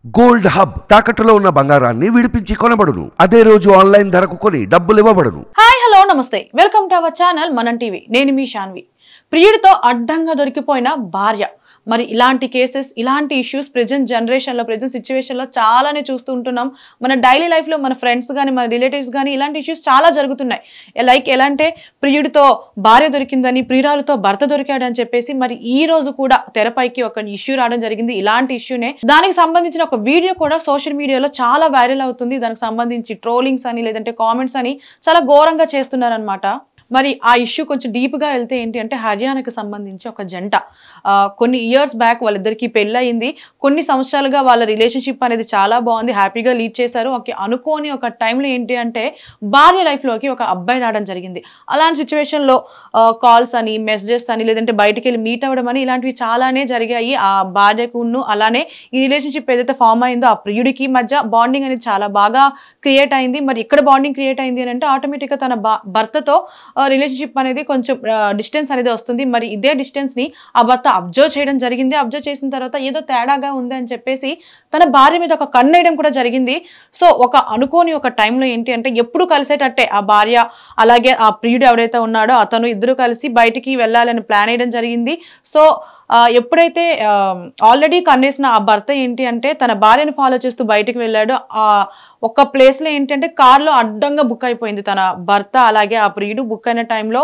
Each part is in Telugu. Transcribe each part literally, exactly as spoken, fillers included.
గోల్డ్ హబ్ తాకట్టులో ఉన్న బంగారాన్ని విడిపించి కొనబడును. అదే రోజు ఆన్లైన్ ధరకు కొని డబ్బులు ఇవ్వబడును. హాయ్ హలో నమస్తే, welcome to our channel Manam TV. నేను మీ శాన్వి. ప్రియుడితో అడ్డంగా దొరికిపోయిన భార్య. మరి ఇలాంటి కేసెస్, ఇలాంటి ఇష్యూస్ ప్రెజెంట్ జనరేషన్లో, ప్రెజెంట్ సిచ్యువేషన్లో చాలానే చూస్తూ ఉంటున్నాం. మన డైలీ లైఫ్లో మన ఫ్రెండ్స్ కానీ, మన రిలేటివ్స్ కానీ ఇలాంటి ఇష్యూస్ చాలా జరుగుతున్నాయి. లైక్ ఎలా అంటే, ప్రియుడితో భార్య దొరికిందని, ప్రియురాలతో భర్త దొరికాడని చెప్పేసి మరి ఈ రోజు కూడా తెరపైకి ఒక ఇష్యూ రావడం జరిగింది. ఇలాంటి ఇష్యూనే, దానికి సంబంధించిన ఒక వీడియో కూడా సోషల్ మీడియాలో చాలా వైరల్ అవుతుంది. దానికి సంబంధించి ట్రోలింగ్స్ అని, లేదంటే కామెంట్స్ అని చాలా ఘోరంగా చేస్తున్నారనమాట. మరి ఆ ఇష్యూ కొంచెం డీప్గా వెళ్తే ఏంటి అంటే, హర్యానాకు సంబంధించి ఒక జంట కొన్ని ఇయర్స్ బ్యాక్ వాళ్ళిద్దరికి పెళ్ళి అయింది. కొన్ని సంవత్సరాలుగా వాళ్ళ రిలేషన్షిప్ అనేది చాలా బాగుంది, హ్యాపీగా లీడ్ చేశారు. ఓకే, అనుకోని ఒక టైంలో ఏంటి అంటే భార్య లైఫ్లోకి ఒక అబ్బాయి రావడం జరిగింది. అలాంటి సిచ్యువేషన్లో కాల్స్ అని, మెసేజెస్ అని, లేదంటే బయటికి వెళ్ళి మీట్ అవ్వడం అని ఇలాంటివి చాలానే జరిగాయి. ఆ భార్యకును అలానే ఈ రిలేషన్షిప్ ఏదైతే ఫామ్ అయిందో ఆ ప్రియుడికి మధ్య బాండింగ్ అనేది చాలా బాగా క్రియేట్ అయింది. మరి ఇక్కడ బాండింగ్ క్రియేట్ అయింది అని అంటే ఆటోమేటిక్గా తన భర్తతో రిలేషన్షిప్ అనేది కొంచెం డిస్టెన్స్ అనేది వస్తుంది. మరి ఇదే డిస్టెన్స్ ని ఆ భర్త అబ్జర్వ్ చేయడం జరిగింది. అబ్జర్వ్ చేసిన తర్వాత ఏదో తేడాగా ఉంది అని చెప్పేసి తన భార్య మీద ఒక కన్నేయడం కూడా జరిగింది. సో ఒక అనుకోని ఒక టైంలో ఏంటి అంటే, ఎప్పుడు కలిసేటట్టే ఆ భార్య అలాగే ఆ ప్రియుడు ఎవరైతే ఉన్నాడో అతను ఇద్దరు కలిసి బయటికి వెళ్ళాలని ప్లాన్ వేయడం జరిగింది. సో ఎప్పుడైతే ఆల్రెడీ కన్నేసిన ఆ భర్త ఏంటి అంటే తన భార్యను ఫాలో చేస్తూ బయటికి వెళ్ళాడు. ఆ ఒక ప్లేస్లో ఏంటంటే కార్లో అడ్డంగా బుక్ అయిపోయింది తన భర్త అలాగే ఆ ప్రియుడు. బుక్ అయిన టైంలో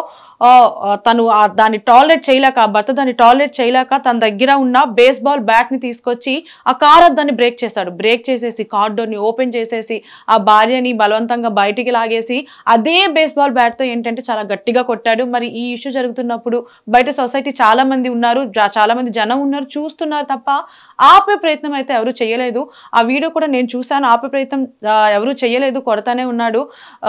తను దాన్ని టాలరేట్ చేయలేక, ఆ భర్త దాన్ని టాలరేట్ చేయలేక తన దగ్గర ఉన్న బేస్బాల్ బ్యాట్ని తీసుకొచ్చి ఆ కార్ దాన్ని బ్రేక్ చేశాడు. బ్రేక్ చేసేసి కార్ డోర్ని ఓపెన్ చేసేసి ఆ భార్యని బలవంతంగా బయటికి లాగేసి అదే బేస్బాల్ బ్యాట్తో ఏంటంటే చాలా గట్టిగా కొట్టాడు. మరి ఈ ఇష్యూ జరుగుతున్నప్పుడు బయట సొసైటీ చాలా మంది ఉన్నారు, చాలా మంది జనం ఉన్నారు, చూస్తున్నారు తప్ప ఆపే ప్రయత్నం అయితే ఎవరు చేయలేదు. ఆ వీడియో కూడా నేను చూశాను, ఆపే ప్రయత్నం ఎవరు చేయలేదు, కొడతానే ఉన్నాడు.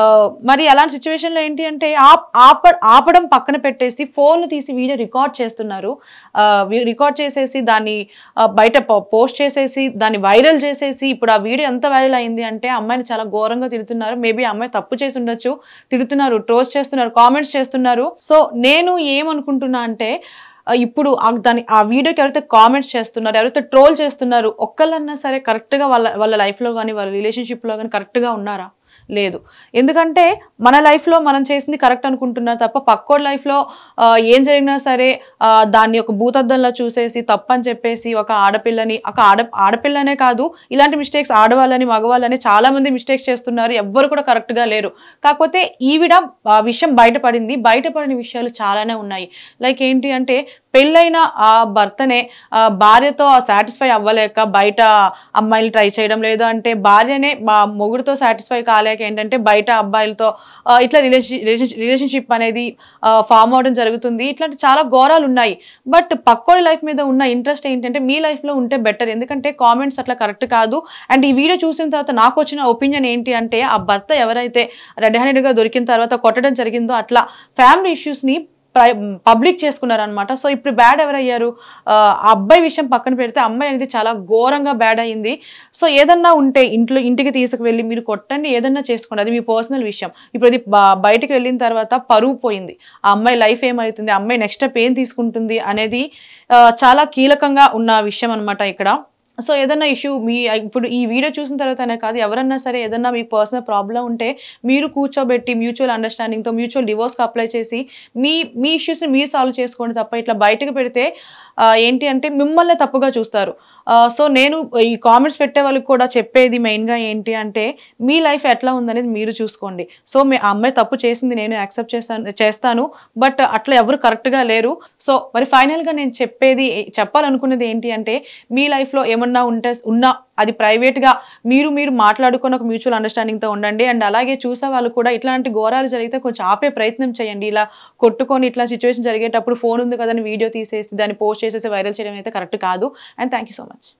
మరి అలాంటి సిచ్యువేషన్లో ఏంటి అంటే ఆప ఆపడం పక్కన పెట్టేసి ఫోన్లు తీసి వీడియో రికార్డ్ చేస్తున్నారు. రికార్డ్ చేసేసి దాన్ని బయట పోస్ట్ చేసేసి దాన్ని వైరల్ చేసేసి ఇప్పుడు ఆ వీడియో ఎంత వైరల్ అయింది అంటే అమ్మాయిని చాలా ఘోరంగా తిడుతున్నారు. మేబీ అమ్మాయి తప్పు చేసి ఉండొచ్చు, తిడుతున్నారు, ట్రోల్స్ చేస్తున్నారు, కామెంట్స్ చేస్తున్నారు. సో నేను ఏమనుకుంటున్నా అంటే, ఇప్పుడు దాని ఆ వీడియోకి ఎవరైతే కామెంట్స్ చేస్తున్నారు, ఎవరైతే ట్రోల్ చేస్తున్నారు, ఒక్కళ్ళన్నా సరే కరెక్ట్గా వాళ్ళ వాళ్ళ లైఫ్లో కానీ వాళ్ళ రిలేషన్షిప్లో కానీ కరెక్ట్గా ఉన్నారా? లేదు. ఎందుకంటే మన లైఫ్లో మనం చేసింది కరెక్ట్ అనుకుంటున్నారు తప్ప పక్కోడి లైఫ్లో ఏం జరిగినా సరే దాన్ని ఒక భూతద్దంలో చూసేసి తప్పని చెప్పేసి ఒక ఆడపిల్లని, ఒక ఆడ ఆడపిల్లనే కాదు, ఇలాంటి మిస్టేక్స్ ఆడవాళ్ళని మగవాళ్ళని చాలా మంది మిస్టేక్స్ చేస్తున్నారు. ఎవ్వరు కూడా కరెక్ట్గా లేరు. కాకపోతే ఈవిడ విషయం బయటపడింది. బయటపడిన విషయాలు చాలానే ఉన్నాయి. లైక్ ఏంటి అంటే, పెళ్ళైన ఆ భర్తనే భార్యతో సాటిస్ఫై అవ్వలేక బయట అమ్మాయిలు ట్రై చేయడం, లేదు అంటే భార్యనే మా మొగుడితో సాటిస్ఫై కాలేక ఏంటంటే బయట అబ్బాయిలతో ఇట్లా రిలేషన్ రిలేషన్షిప్ అనేది ఫామ్ అవడం జరుగుతుంది. ఇట్లాంటి చాలా ఘోరాలు ఉన్నాయి. బట్ పక్కోడి లైఫ్ మీద ఉన్న ఇంట్రెస్ట్ ఏంటంటే మీ లైఫ్లో ఉంటే బెటర్. ఎందుకంటే కామెంట్స్ అట్లా కరెక్ట్ కాదు. అండ్ ఈ వీడియో చూసిన తర్వాత నాకు వచ్చిన ఒపీనియన్ ఏంటి అంటే, ఆ భర్త ఎవరైతే రెడ్ హ్యాండెడ్గా దొరికిన తర్వాత కొట్టడం జరిగిందో అట్లా ఫ్యామిలీ ఇష్యూస్ని పబ్లిక్ చేసుకున్నారు అనమాట. సో ఇప్పుడు బ్యాడ్ ఎవరయ్యారు? ఆ అబ్బాయి విషయం పక్కన పెడితే అమ్మాయి అనేది చాలా ఘోరంగా బ్యాడ్ అయ్యింది. సో ఏదన్నా ఉంటే ఇంట్లో ఇంటికి తీసుకువెళ్ళి మీరు కొట్టండి, ఏదన్నా చేసుకోండి, అది మీ పర్సనల్ విషయం. ఇప్పుడు అది బయటకు వెళ్ళిన తర్వాత పరువు పోయింది. ఆ అమ్మాయి లైఫ్ ఏమవుతుంది, అమ్మాయి నెక్స్ట్ స్టెప్ ఏం తీసుకుంటుంది అనేది చాలా కీలకంగా ఉన్న విషయం అనమాట ఇక్కడ. సో ఏదన్నా ఇష్యూ మీ ఇప్పుడు ఈ వీడియో చూసిన తర్వాతనే కాదు, ఎవరన్నా సరే ఏదన్నా మీకు పర్సనల్ ప్రాబ్లం ఉంటే మీరు కూర్చోబెట్టి మ్యూచువల్ అండర్స్టాండింగ్తో మ్యూచువల్ డివోర్స్కి అప్లై చేసి మీ మీ ఇష్యూస్ని మీరు సాల్వ్ చేసుకోండి తప్ప ఇట్లా బయటకు పెడితే ఏంటి అంటే మిమ్మల్ని తప్పుగా చూస్తారు. సో నేను ఈ కామెంట్స్ పెట్టే వాళ్ళకి కూడా చెప్పేది మెయిన్గా ఏంటి అంటే, మీ లైఫ్ ఎట్లా ఉందనేది మీరు చూసుకోండి. సో మీ అమ్మాయి తప్పు చేసింది నేను యాక్సెప్ట్ చేస్తాను చేస్తాను బట్ అట్లా ఎవరు కరెక్ట్గా లేరు. సో మరి ఫైనల్గా నేను చెప్పేది చెప్పాలనుకున్నది ఏంటి అంటే, మీ లైఫ్లో ఏమన్నా ఉంటే ఉన్నా అది ప్రైవేట్గా మీరు మీరు మాట్లాడుకొని ఒక మ్యూచువల్ అండర్స్టాండింగ్తో ఉండండి. అండ్ అలాగే చూసే వాళ్ళు కూడా ఇట్లాంటి ఘోరాలు జరిగితే కొంచెం ఆపే ప్రయత్నం చేయండి. ఇలా కొట్టుకొని ఇట్లా సిచ్యువేషన్ జరిగేటప్పుడు ఫోన్ ఉంది కదని వీడియో తీసేసి దాన్ని పోస్ట్ చేసేసి వైరల్ చేయడం అయితే కరెక్ట్ కాదు. And thank you so much.